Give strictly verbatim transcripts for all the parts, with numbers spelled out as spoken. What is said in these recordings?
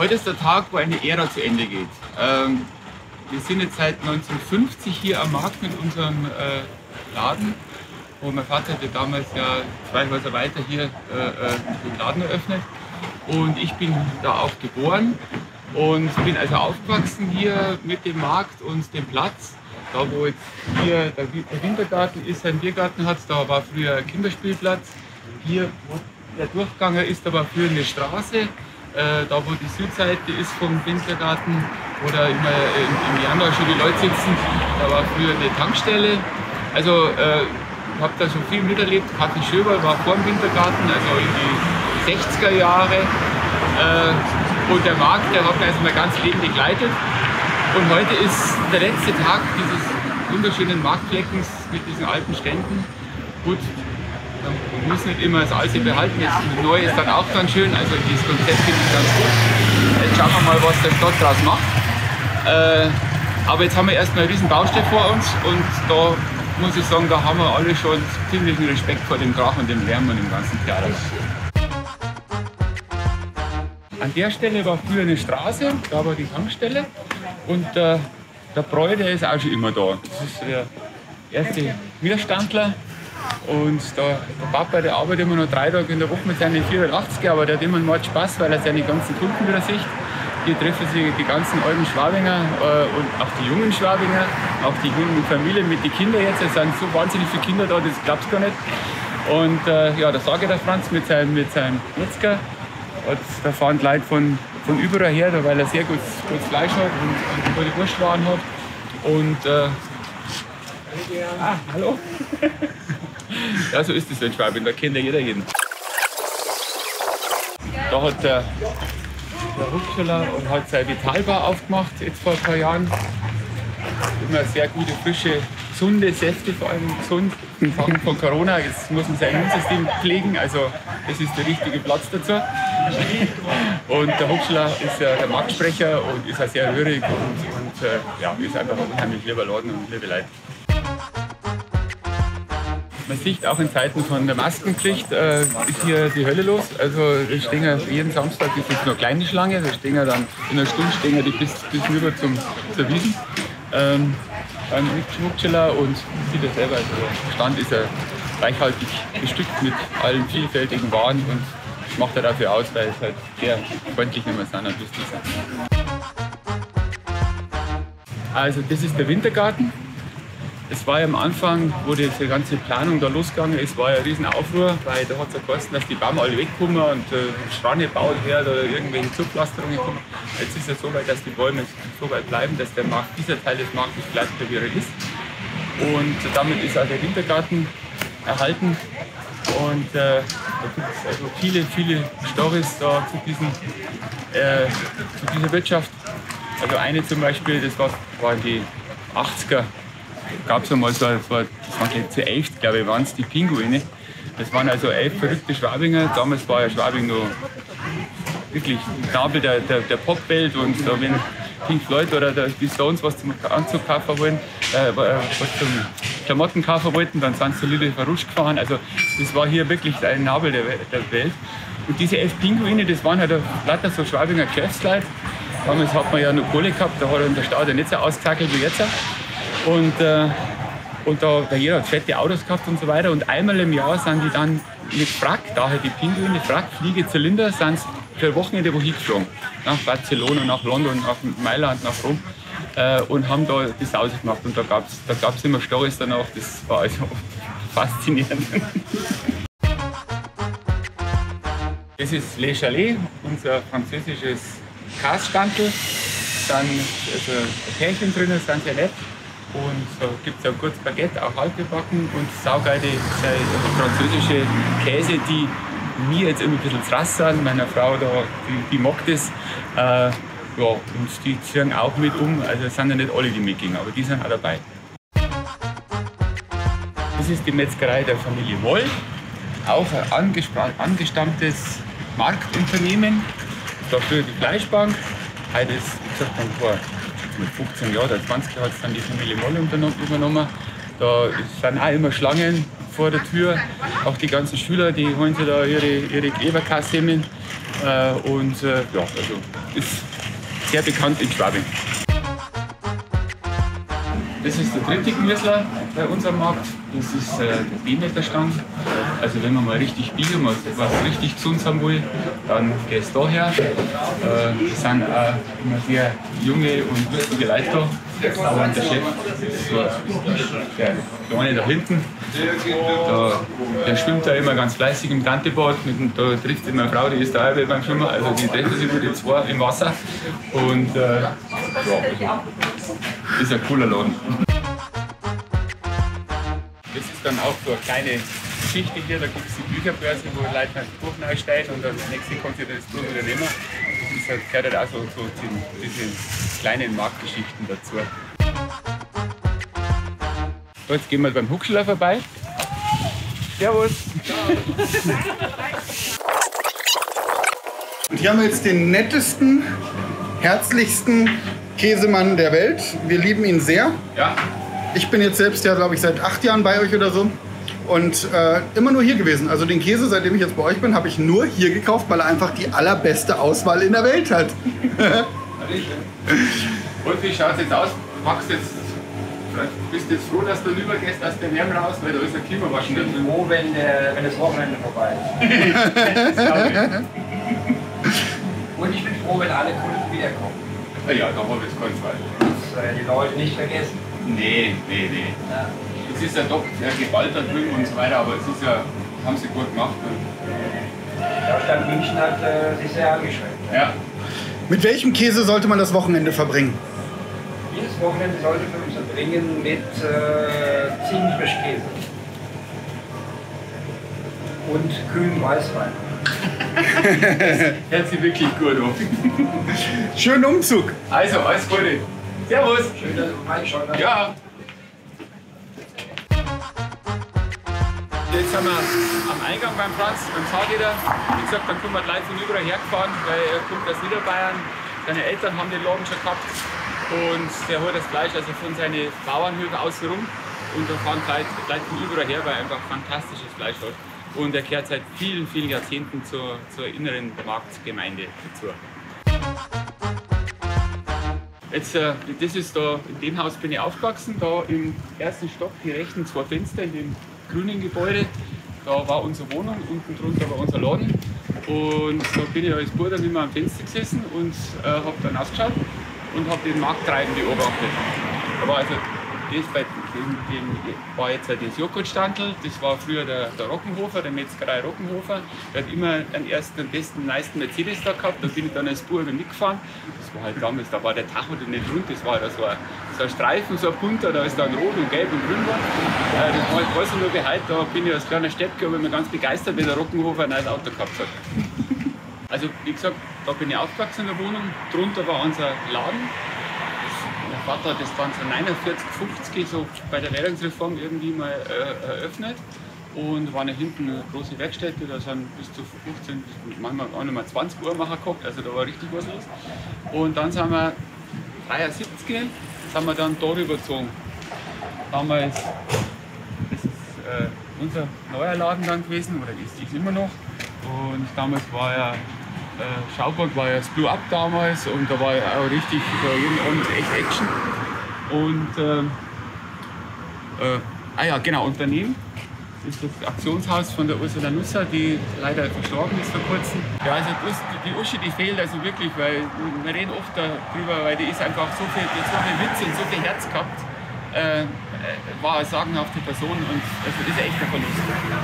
Heute ist der Tag, wo eine Ära zu Ende geht. Ähm, wir sind jetzt seit neunzehnhundertfünfzig hier am Markt mit unserem äh, Laden. Und mein Vater hatte damals ja zwei Häuser weiter hier äh, den Laden eröffnet. Und ich bin da auch geboren und bin also aufgewachsen hier mit dem Markt und dem Platz. Da wo jetzt hier der Wintergarten ist, ein Biergarten hat, da war früher ein Kinderspielplatz. Hier, wo der Durchgang ist, da war früher eine Straße. Äh, da wo die Südseite ist vom Wintergarten, wo da immer im, im Januar schon die Leute sitzen, da war früher eine Tankstelle. Also äh, ich habe da schon viel miterlebt. Kathi Schöberl war vor dem Wintergarten, also in die sechziger Jahre. Äh, und der Markt, der hat mir also mein ganzes Leben begleitet. Und heute ist der letzte Tag dieses wunderschönen Marktfleckens mit diesen alten Ständen. Gut, wir müssen nicht immer das Alte behalten, jetzt das Neue ist dann auch ganz schön, also dieses Konzept finde ich ganz gut. Jetzt schauen wir mal, was der Stadt draus macht. Äh, aber jetzt haben wir erstmal eine riesen Baustelle vor uns und da muss ich sagen, da haben wir alle schon ziemlichen Respekt vor dem Krach und dem Lärm und dem ganzen Theater. An der Stelle war früher eine Straße, da war die Tankstelle und äh, der Bräu, der ist auch schon immer da. Das ist der erste Bierstandler. Und da, der Papa, der arbeitet immer noch drei Tage in der Woche mit seinen vierundachtzig, aber der hat immer einen Spaß, weil er seine ganzen Kunden wieder sieht. Hier treffen sich die ganzen alten Schwabinger äh, und auch die jungen Schwabinger, auch die jungen Familien mit den Kindern jetzt. Es sind so wahnsinnig viele Kinder da, das glaubst du gar nicht. Und äh, ja, da sage der Franz mit seinem, mit seinem Metzger. Und da fahren die Leute von, von überall her, weil er sehr gutes, gutes Fleisch hat und, und gute Wurstwaren hat. Und äh, ah, hallo. Ja, so ist es in Schwabing, da kennt ja jeder jeden. Da hat der, der Huxeler und hat seine Vitalbar aufgemacht, jetzt vor ein paar Jahren. Immer sehr gute, frische, gesunde Säfte, vor allem gesund. In Zeiten von Corona, jetzt muss man sein Immunsystem pflegen, also das ist der richtige Platz dazu. Und der Huxeler ist ja der Marktsprecher und ist auch sehr rührig und, und äh, ja, ist einfach ein unheimlich lieber Laden und liebe Leute. Man sieht auch in Zeiten von der Maskenpflicht äh, ist hier die Hölle los. Also da stehen ja jeden Samstag, das ist jetzt nur eine kleine Schlange, da stehen ja dann in einer Stunde stehen ja die bis, bis rüber zum, zur Wiesn. Ähm, beim Schmucksteller und sieht er selber, also der Stand ist ja reichhaltig bestückt mit allen vielfältigen Waren und das macht er dafür aus, weil es halt sehr freundlich immer sind und lustig sind. Also das ist der Wintergarten. Es war ja am Anfang, wo die ganze Planung da losgegangen ist, war ja ein riesen Aufruhr, weil da hat es ja geheißen, dass die Bäume alle wegkommen und äh, Schranne gebaut werden oder irgendwelche Zupflasterungen kommen. Jetzt ist es so weit, dass die Bäume so weit bleiben, dass der Markt, dieser Teil des Marktes bleibt, wie er ist. Und damit ist auch der Wintergarten erhalten. Und äh, da gibt es also viele, viele Storys da zu, diesen, äh, zu dieser Wirtschaft. Also eine zum Beispiel, das war, waren die achtziger. Gab es einmal so, das war, das waren zu elf, glaube ich, waren es die Pinguine. Das waren also elf verrückte Schwabinger. Damals war ja Schwabing noch wirklich ein Nabel der, der, der Popwelt und da, wenn Pink Floyd oder die Stones was zum Anzug kaufen wollen, äh, was zum Klamotten kaufen wollten, dann sind sie zu Lille Verrusch gefahren. Also das war hier wirklich ein Nabel der, der Welt. Und diese elf Pinguine, das waren halt lauter so Schwabinger Geschäftsleute. Damals hat man ja noch Kohle gehabt, da hat der Staat ja nicht so ausgezackelt wie jetzt. Und, äh, und da, da jeder hat fette Autos gehabt und so weiter. Und einmal im Jahr sind die dann mit Frack, daher die Pinguine, Frack, Fliege, Zylinder, sind für ein Wochenende wohin geflogen. Nach Barcelona, nach London, nach Mailand, nach Rom. Äh, und haben da die Sause gemacht. Und da gab es da gab's immer Storys danach, das war also faszinierend. Das ist Le Chalet, unser französisches Kasstandel. Da sind also ein Pärchen drin, sind sehr nett. Und da gibt es auch gutes Baguette, auch halbgebacken und saugeile äh, französische Käse, die mir jetzt immer ein bisschen zu rass sind. Meiner Frau, da, die, die mag das. Äh, ja, und die ziehen auch mit um. Also es sind ja nicht alle, die mitgehen, aber die sind auch dabei. Das ist die Metzgerei der Familie Moll, auch ein angestammtes Marktunternehmen. Da früher die Fleischbank, heute ist, wie gesagt, dann vor mit fünfzehn Jahren oder zwanzig Jahren hat es dann die Familie Moll übernommen. Da sind auch immer Schlangen vor der Tür. Auch die ganzen Schüler, die holen sich da ihre, ihre Kleberkassemmeln. Äh, und äh, ja, also ist sehr bekannt in Schwabing. Das ist der dritte Gemüsler bei unserem Markt. Das ist äh, der Demeterstand. Also wenn man mal richtig Bio, mal was richtig Gesundes haben will, dann geht es daher. Äh, es sind auch immer sehr junge und lustige Leute da. Aber der Chef ist so der Kleine da hinten. Da, der schwimmt da immer ganz fleißig im Dantebad. Da trifft immer eine Frau, die ist da auch beim Schwimmen. Also die treffen sich mit den zwei im Wasser. Und äh, ja, also, ist ein cooler Laden. Das ist dann auch so eine kleine Geschichte hier, da gibt es die Bücherbörse, wo Leute ein Buch reinsteigen und das nächste kommt wieder das Buch wieder nehmen. Das halt, gehört halt auch so zu diesen kleinen Marktgeschichten dazu. So, jetzt gehen wir beim Huckschler vorbei. Servus! Und hier haben wir jetzt den nettesten, herzlichsten Käsemann der Welt. Wir lieben ihn sehr. Ja. Ich bin jetzt selbst ja, glaube ich, seit acht Jahren bei euch oder so. Und äh, immer nur hier gewesen. Also den Käse, seitdem ich jetzt bei euch bin, habe ich nur hier gekauft, weil er einfach die allerbeste Auswahl in der Welt hat. Und wie schaut es jetzt aus? Magst jetzt, bist du jetzt froh, dass du rüber gehst aus dem Wärme raus, weil da ist ein Klimawaschen drin? Ich bin froh, wenn, äh, wenn das Wochenende vorbei ist. Und ich bin froh, wenn alle Kunden wiederkommen. Ja, da habe ich keinen Zweifel. Dass äh, die Leute nicht vergessen. Nee, nee, nee. Ja. Es ist ja doch sehr gewalt da drüben und so weiter, aber es ist ja, haben sie gut gemacht. Die Stadt München hat äh, sich sehr angestrengt. Ja. Mit welchem Käse sollte man das Wochenende verbringen? Jedes Wochenende sollte man verbringen mit äh, Ziegenfrischkäse. Und kühlen Weißwein. Hört sich wirklich gut an. Schönen Umzug. Also, alles Gute. Servus. Schön, dass du reingeschaut hast. Ja. Jetzt sind wir am Eingang beim Franz, beim Fahrräder. Wie gesagt, dann kommen wir gleich von überall hergefahren, weil er kommt aus Niederbayern. Seine Eltern haben den Laden schon gehabt und der holt das Fleisch also von seinen Bauernhöfen außenrum. Und da fahren gleich, gleich von überall her, weil er einfach fantastisches Fleisch hat. Und er gehört seit vielen, vielen Jahrzehnten zur, zur inneren Marktgemeinde dazu. Jetzt, äh, das ist da, in dem Haus bin ich aufgewachsen, da im ersten Stock, die rechten zwei Fenster in dem grünen Gebäude. Da war unsere Wohnung, unten drunter war unser Laden. Und da bin ich als Bub dann immer am Fenster gesessen und äh, habe dann ausgeschaut und habe den Markttreiben beobachtet. Da war also das bei dem, dem war jetzt das Joghurtstandl, das war früher der, der Rockenhofer, der Metzgerei Rockenhofer. Der hat immer den ersten, den besten, meisten Mercedes da gehabt. Da bin ich dann als Bub mitgefahren. Das war halt damals, da war der Tacho nicht rund, das war da so ein, so ein Streifen, so ein bunter, da ist dann rot und gelb und grün war. Äh, das war halt alles nur behalten. Da bin ich als kleiner Steppke aber immer ganz begeistert, wenn der Rockenhofer ein neues Auto gehabt hat. Also wie gesagt, da bin ich aufgewachsen in der Wohnung. Drunter war unser Laden. Mein Vater hat das dann so neunundvierzig, fünfzig so bei der Währungsreform irgendwie mal äh, eröffnet. Und war da hinten eine große Werkstätte, da sind bis zu fünfzehn, manchmal auch noch mal zwanzig Uhrmacher gehabt, also da war richtig was los. Und dann sind wir dreiundsiebzig, sind wir dann darüber gezogen. Damals, das ist äh, unser neuer Laden dann gewesen, oder ist es immer noch. Und damals war ja Äh, Schauburg war ja das Blue Up damals und da war ja auch richtig äh, jeden Abend echt Action. Und ähm, äh, ah ja, genau, und daneben ist das Aktionshaus von der Ursula Nusser, die leider verstorben ist vor kurzem. Ja, also die Uschi, die fehlt also wirklich, weil wir reden oft darüber, weil die ist einfach so viel, die hat so viel Witz und so viel Herz gehabt. Äh, war eine sagenhafte Person und also das ist echt ein Verlust.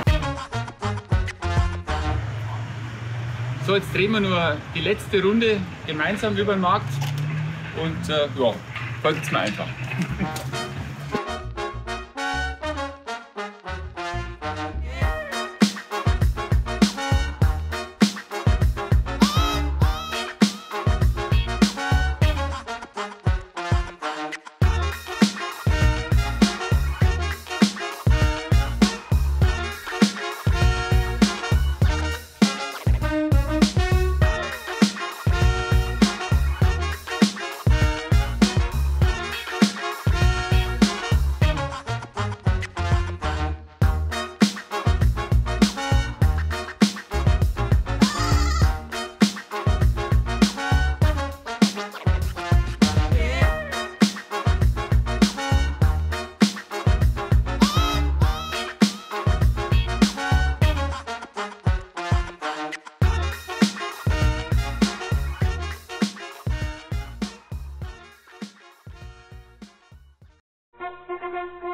So, jetzt drehen wir nur die letzte Runde gemeinsam über den Markt und äh, ja, folgt mir einfach. Thank you.